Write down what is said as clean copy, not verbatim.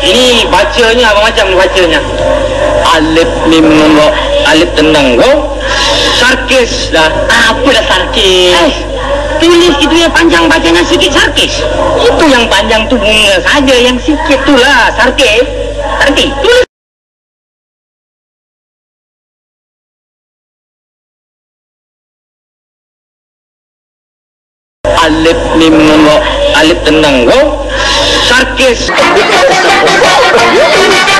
Ini bacanya apa macam bacanya? Alif mim nun wa, alif tenang wa, sarkis dah. Apa dah sarkis? Tulis itu yang panjang, bacanya sikit sarkis. Itu yang panjang tu bunga saja, yang sikit tu lah sarkis. Sarkis. Tulis. Alif mim nun wa, alif tenang wa, sarkis.